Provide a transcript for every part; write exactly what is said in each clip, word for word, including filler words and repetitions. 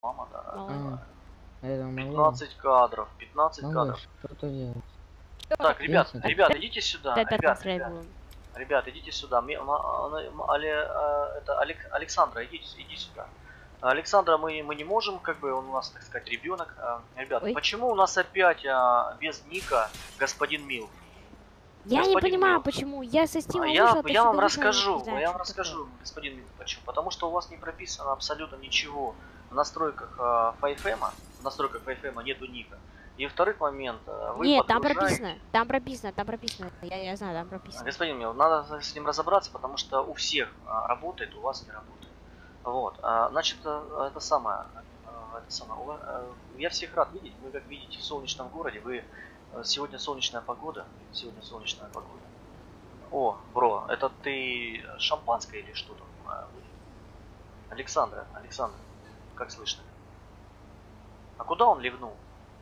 Мама, да. А, это пятнадцать кадров, пятнадцать кадров. Что-то делать. Так, ребят, Ясно. ребят, идите сюда. Опять Ребят, настроить ребят, будем. ребят, идите сюда. Ми- ма- она- м- Але- а, это Алек- Александра, идите, иди сюда. Александра, мы, мы не можем, как бы он у нас, так сказать, ребенок. А, Ребят, Ой. почему у нас опять а, без ника господин Милф? Я Господин не понимаю, Милф. почему. Я со А Стима Я, вышел, я вам отсюда вышел, расскажу, не знаю, я вам что расскажу, такое. господин Милф, почему. Потому что у вас не прописано абсолютно ничего в настройках а, Файфема. В настройках Файфема нету ника. И второй момент, а, вы Нет, там подгружаете- прописано, там прописано, там прописано. Я, я знаю, там прописано. Господин Мил, надо с ним разобраться, потому что у всех а, работает, у вас не работает. Вот, а, значит, а, это самое, а, это самое, у вас- а, я всех рад видеть. Вы, как видите, в солнечном городе. Вы а, сегодня солнечная погода, сегодня солнечная погода. О, бро, это ты шампанское или что там? а, Александра, Александр, как слышно? А куда он ливнул?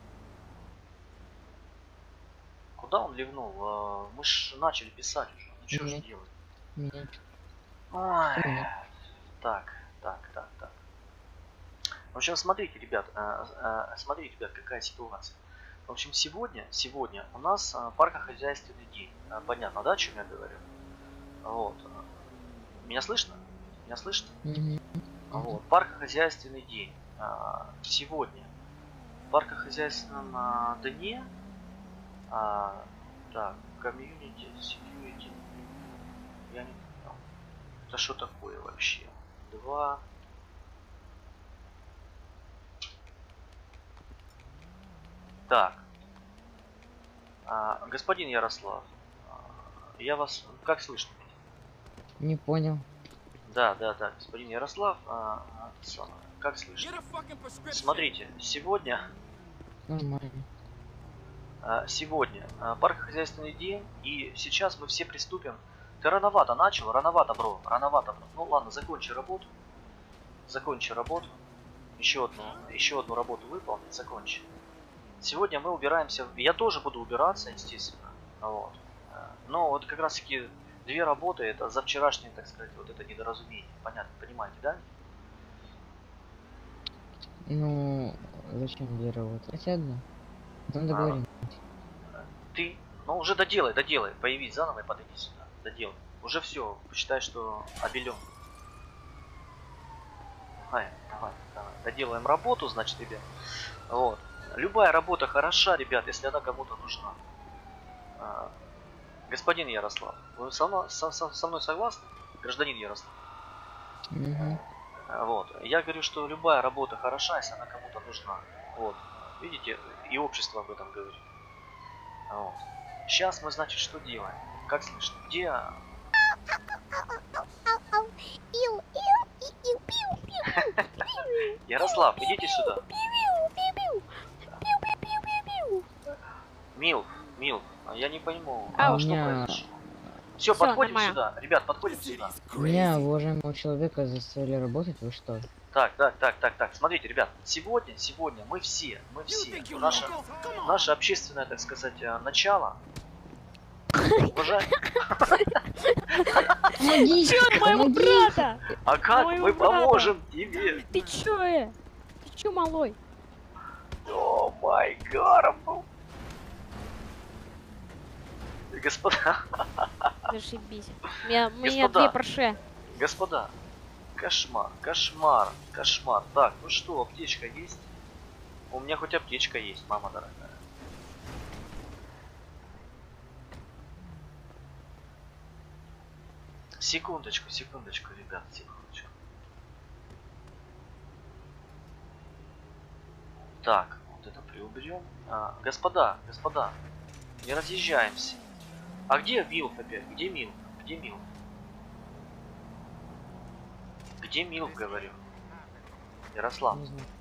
Куда он ливнул? А, Мы ж начали писать уже. Ну что же Нет. делать? Нет. Ой. Нет. Так, так, так, так. В общем, смотрите, ребят, э, э, смотрите, ребят, какая ситуация. В общем, сегодня, сегодня у нас э, паркохозяйственный день. Э, Понятно, да, о чем я говорю? Вот. Меня слышно? Меня слышно? Мгм. Вот. Паркохозяйственный день. Э, Сегодня. В паркохозяйственном э, дне. а, Так, комьюнити, security. Я не понял. Это что такое вообще? Два. Так. А, господин Ярослав, а, я вас как слышно? Не понял. Да, да, да, господин Ярослав, а, а, это самое, как слышно? Смотрите, сегодня, Нормально. а, сегодня а, паркохозяйственный день, и сейчас мы все приступим. Ты рановато начал, рановато, бро, рановато, бро. Ну ладно, закончи работу, закончи работу, еще одну, еще одну работу выполни, закончи. Сегодня мы убираемся. Я тоже буду убираться, естественно. Вот. Но вот как раз таки две работы, это за вчерашнее, так сказать, вот это недоразумение. Понятно, понимаете, да? Ну, зачем две работы? Хотя одна. Потом А, договорим. Ты, ну уже доделай, доделай. Появись заново и подойди сюда. Доделай. Уже все, посчитай, что обелен. Давай, давай, давай. Доделаем работу, значит, ребят. Вот. Любая работа хороша, ребят, если она кому-то нужна. А, Господин Ярослав, вы со мной, со, со- со мной согласны? Гражданин Ярослав. Мгм. А, Вот. Я говорю, что любая работа хороша, если она кому-то нужна. Вот. Видите, и общество об этом говорит. А, Вот. Сейчас мы, значит, что делаем? Как слышно? Где... Ярослав, идите сюда. Мил, Мил, а я не пойму, А а у что меня- произошло? Все, Всё, подходим нормально. сюда. Ребят, подходим сюда. Меня, уважаемого человека, заставили работать, вы что? Так, так, так, так, так. Смотрите, ребят, сегодня, сегодня мы все, мы все, наше, наше общественное, так сказать, э, начало. Уважаем... Помогите! Чё, моего помогите! брата? А как Моего мы брата. поможем тебе? Ты чё, э? Ты чё, малой? О май гад! Господа, Зашибись. У меня, у меня Господа. две парше. господа, кошмар, кошмар, кошмар. Так, ну что, аптечка есть? У меня хоть аптечка есть, мама дорогая. Секундочку, секундочку, ребят, секундочку. Так, вот это приуберем. А, господа, господа, не разъезжаемся. А где Милф опять? Где Милф? Где Милф? Где Милф, говорю? Ярослав. Не знаю.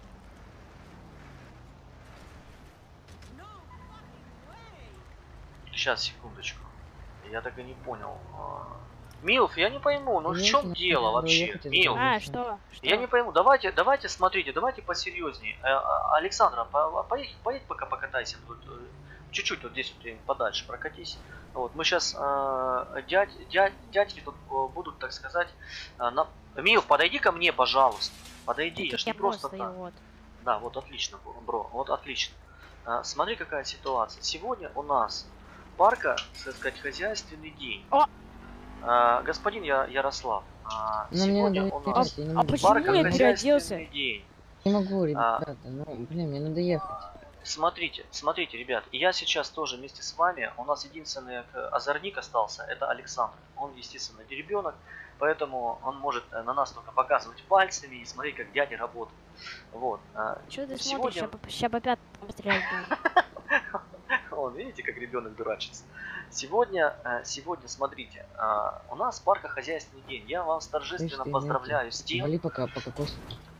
Сейчас, секундочку. Я так и не понял. А, Милф, я не пойму, ну в Нет, чем ну, дело надо вообще? уехать из Милф, города. А, что? Что? я не пойму. Давайте, давайте, смотрите, давайте посерьезнее. Э, а, Александра, по- поедь, поедь пока покатайся тут. э, Чуть-чуть вот здесь вот подальше прокатись. Вот, мы сейчас э, дядь, дядь, дядьки тут э, будут, так сказать, э, на... Милф, подойди ко мне, пожалуйста. Подойди, я Так ж не я просто просто так. вот. Да, вот отлично, бро, вот отлично. А, смотри, какая ситуация. Сегодня у нас парка, так сказать, хозяйственный день. О! А, господин Я- Ярослав, а, Но мне сегодня надо у А, нас ехать, я не а могу. почему парка я Не переоделся? хозяйственный день. могу, А, ребята. Ну, блин, мне надо ехать. Смотрите, смотрите, ребят, я сейчас тоже вместе с вами, у нас единственный э, озорник остался, это Александр. Он, естественно, не ребенок, поэтому он может э, на нас только показывать пальцами и смотреть, как дядя работает. Вот. а, Что ты смотришь? Сегодня, Ща по, ща по пятам пострелять будем. вон, видите, как ребенок дурачится. Сегодня, э, сегодня, смотрите, а, у нас паркохозяйственный день. Я вас Слышь, торжественно ты, поздравляю с тем, вали пока по кокосу.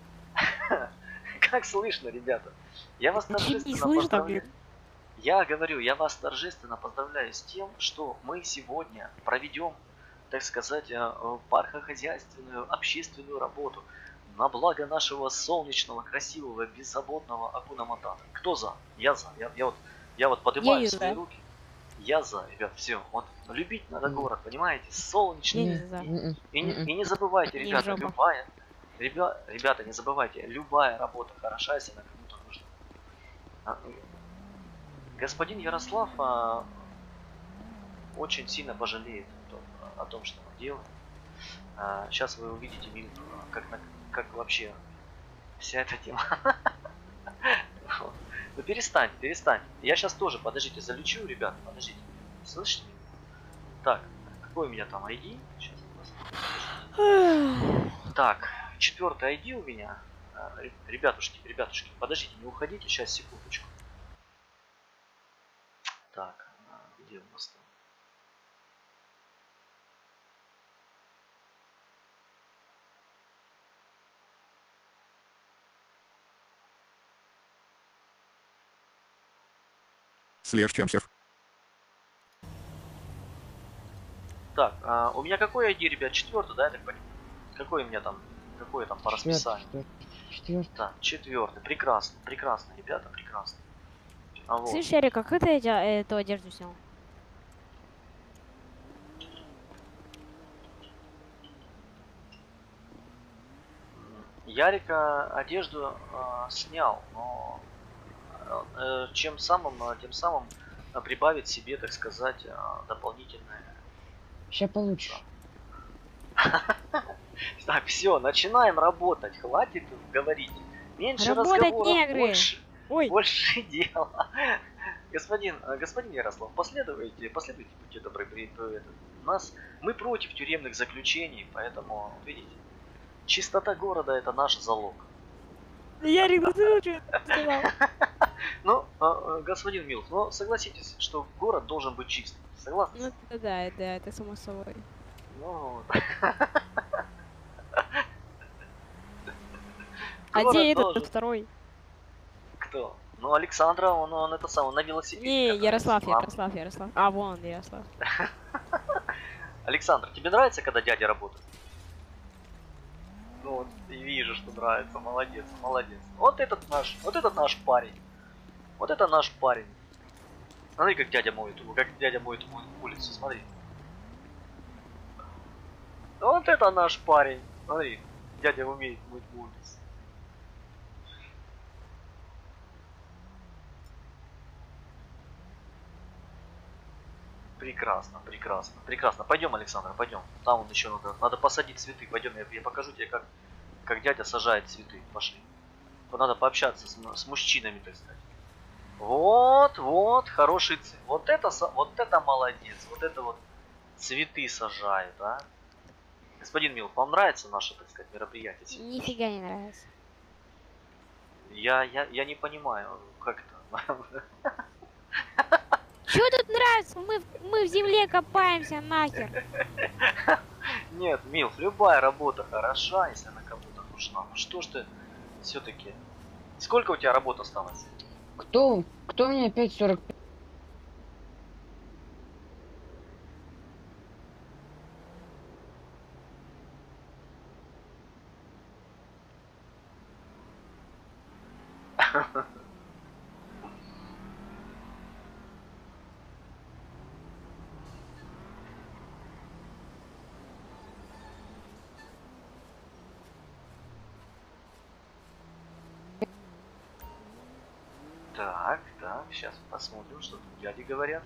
как слышно, ребята, я вас Не торжественно слышно, поздравляю. блин. Я говорю, я вас торжественно поздравляю с тем, что мы сегодня проведем, так сказать, э, э, паркохозяйственную общественную работу на благо нашего солнечного, красивого, беззаботного Акуна Матата. Кто за? Я за. Я, я вот, я вот поднимаю не свои за. руки. Я за, ребят, все. Вот любить надо Мгм. город, понимаете? Я Солнечный. не Не, за. И, м-м, и не, м-м. и не забывайте, Не ребята, жопа. любая, ребя, ребята, не забывайте, любая работа хороша, если она кому-то нужна. А, Господин Ярослав а, очень сильно пожалеет о том, о том, что он делает. А, сейчас вы увидите, Мил, как, на- как вообще вся эта тема. Вот. Ну перестань, перестань. Я сейчас тоже, подождите, залечу, ребят, подождите. Слышите? Так, какой у меня там ай ди? Сейчас. Так, четвертый ай ди у меня. А, ре- Ребятушки, ребятушки, подождите, не уходите, сейчас, секундочку. Так, а, где у нас там? Слежчемсев. Так, а, у меня какой ай ди, ребят? Четвертый, да, я так понимаю? Какой у меня там? Какой там по Четвертый, расписанию? четвертый, четвертый. Да, четвертый. Прекрасно, прекрасно, ребята, прекрасно. А вот. Слышь, Эрик, а как ты эти- эту одежду снял? м, Ярика одежду э, снял, но э, чем самым, э, тем самым э, прибавит себе, так сказать, э, дополнительное. Сейчас получишь. Так, все, начинаем работать. Хватит говорить. Меньше Работать, разговоров, негры! больше, Ой, больше дела. Господин, э, господин Ярослав, последуйте, последуйте, будьте добры, при- при- этот, у нас, мы против тюремных заключений, поэтому, видите, чистота города это наш залог. Ярик, ну ты что сказал? Ну, э, э, господин Милф, ну согласитесь, что город должен быть чистым. Согласны? Ну это да, да, это само собой. Ну, А город где этот должен. второй? Кто? Ну, Александра, он, он это самое, на велосипеде. Не, катается. Ярослав, Ладно. Ярослав, Ярослав. А, вон Ярослав. Александр, тебе нравится, когда дядя работает? Ну вот, и вижу, что нравится. Молодец, молодец. Вот этот наш, вот этот наш парень. Вот это наш парень. Смотри, как дядя моет, как дядя моет улицу, смотри. Вот это наш парень. Смотри, дядя умеет мыть улицу. Прекрасно, прекрасно, прекрасно. Пойдем, Александр, пойдем. Там он еще надо, надо посадить цветы. Пойдем, я, я покажу тебе, как, как дядя сажает цветы. Пошли. Надо пообщаться с, с мужчинами, так сказать. Вот, вот, хороший цвет. Вот это, вот это молодец. Вот это вот цветы сажает, а. Господин Мил, вам нравится наше, так сказать, мероприятие сегодня? Нифига не нравится. Я, я, я не понимаю, как это. Чё тут нравится? Мы, в- мы в земле копаемся нахер. Нет, Милф, любая работа хороша, если она кому-то нужна. Ну что ж ты все-таки... Сколько у тебя работ осталось? Кто, кто мне опять сорок пять? Так, так, сейчас посмотрим, что тут дяди говорят.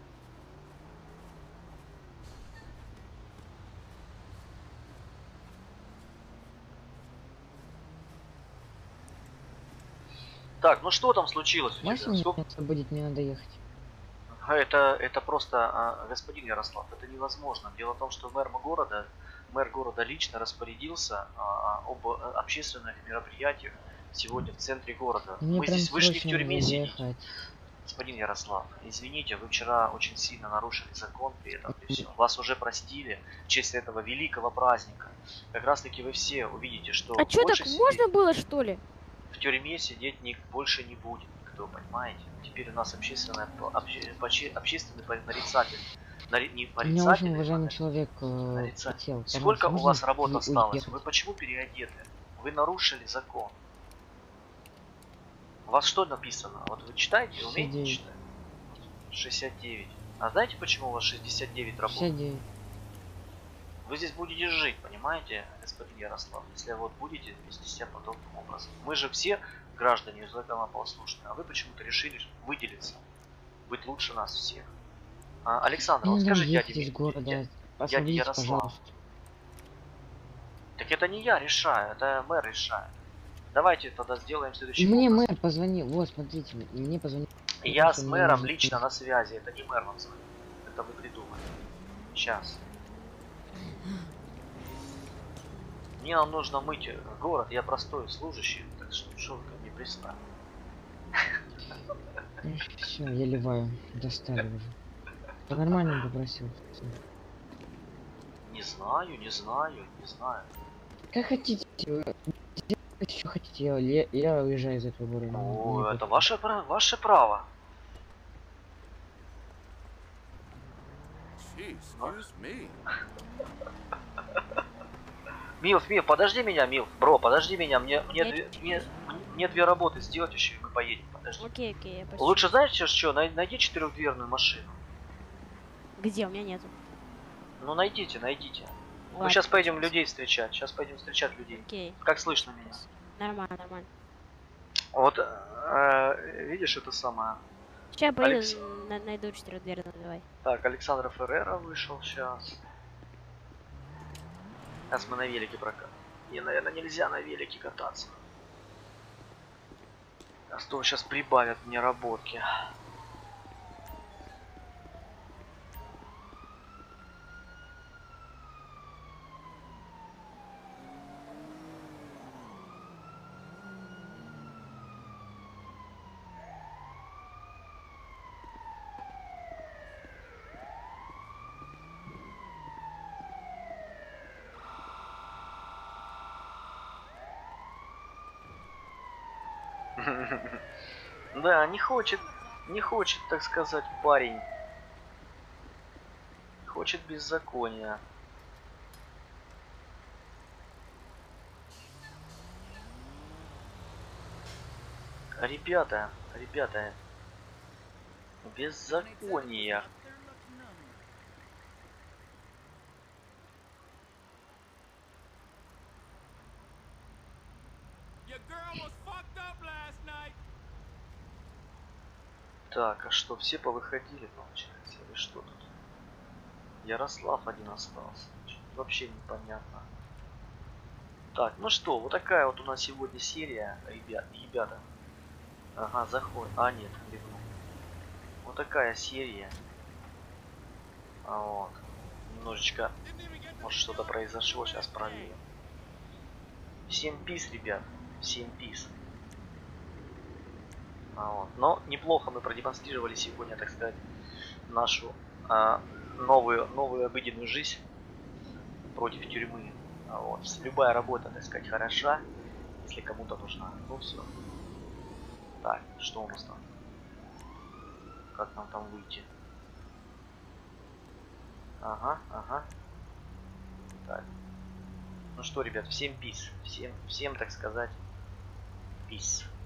Так, ну что там случилось у Можете тебя? меня Сколько... освободить, мне надо ехать. Это, это просто, а, господин Ярослав, это невозможно. Дело в том, что мэр города, мэр города лично распорядился а, об а, общественных мероприятиях сегодня в центре города. Мне Мы прям здесь вышли в срочно тюрьме надо сидеть. ехать. Господин Ярослав, извините, вы вчера очень сильно нарушили закон при этом, и все. Вас уже простили в честь этого великого праздника. Как раз таки вы все увидите, что А чё, больше так сидеть можно было, что ли? в тюрьме сидеть ни, больше не будет никто, понимаете? Теперь у нас общественное, обще, поче- общественный порицатель. Нари- не У меня очень порицатель, уважаемый а человек э, нарицатель. хотел. Сколько Пожалуйста, у можно вас работ у- осталось? уехать? Вы почему переодеты? Вы нарушили закон. У вас что написано? Вот вы читаете, умеете шестьдесят девять. читать? шестьдесят девять. А знаете, почему у вас шестьдесят девять работ? шестьдесят девять. Вы здесь будете жить, понимаете, господин Ярослав, если вот будете вести себя подобным образом. Мы же все граждане законопослушные, а вы почему-то решили выделиться, быть лучше нас всех. А, Александр, Мне вот надо скажи дяде, ехать из Ми- города. дя- дяде Освободите, Ярославу. пожалуйста. Так это не я решаю, это мэр решает. Давайте тогда сделаем следующий Мне образом. мэр позвонил. Вот, смотрите, мне позвонил. Я что с мне мэром нужно лично ехать. на связи, это не мэр вам звонит. Это вы придумали. Сейчас. Мне нам нужно мыть город, я простой служащий, так что что вы ко мне пристали? Все, я ливаю. Достали уже. Да нормально попросил. Всё. Не знаю, не знаю, не знаю. Как хотите. Что хотите, я, я, я уезжаю из этого города. Ну, Мне это пофиг. ваше, пра- ваше право. Gee, excuse me. Милф, Милф, подожди меня, Милф, бро, подожди меня, мне, мне, Я две, чуть-чуть мне, не- мне две работы сделать еще, и мы поедем, подожди. Окей, окей, я почти. Лучше, знаете что, най- найди четырехдверную машину. Где? У меня нету. Ну, найдите, найдите. Мы Ладно, сейчас пойдем сейчас. людей встречать, сейчас пойдем встречать людей. Окей. Как слышно меня? Нормально, нормально. Вот, э, видишь, это самое. Сейчас я поеду, Алекс- на- найду четырехдверную, давай. Так, Александр Феррера вышел сейчас. Сейчас мы на велике прокатим. Мне, наверное, нельзя на велике кататься. А то сейчас прибавят мне работки. Да, не хочет, не хочет, так сказать, парень. Хочет беззакония. Ребята, ребята, беззаконие. Your girl was fucked up last night. Так, а что, все повыходили, получается, или что тут? Ярослав один остался. Что-то вообще непонятно. Так, ну что, вот такая вот у нас сегодня серия, ребят, ребята. Ага, заходит. А, нет, ливнул. Вот такая серия. А вот. Немножечко, может, что-то произошло, сейчас проверим. Всем пис, ребят. Всем пис. А вот. Но неплохо мы продемонстрировали сегодня, так сказать, нашу а, новую, новую обыденную жизнь против тюрьмы. А вот. Любая работа, так сказать, хороша, если кому-то нужна. Ну все. Так, что у нас там? Как нам там выйти? Ага, ага. Так. Ну что, ребят, всем пис. Всем, всем, так сказать, пис.